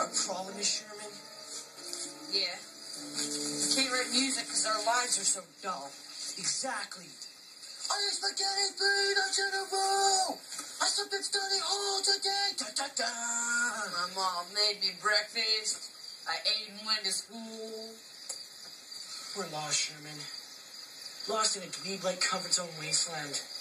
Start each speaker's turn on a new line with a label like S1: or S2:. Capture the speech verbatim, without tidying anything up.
S1: our problem, Miss Sherman?
S2: Yeah. We can't write music because our lives are so dull.
S1: Exactly. I ate spaghetti three nights in a row. I slept in study all today. Da, da, da.
S2: My mom made me breakfast. I ate and went to school.
S1: We're lost, Sherman. Lost in a dweeb-like comfort zone wasteland.